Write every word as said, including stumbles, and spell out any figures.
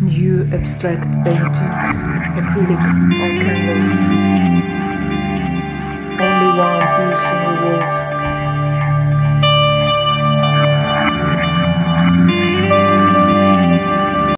New abstract painting, acrylic on canvas. Only one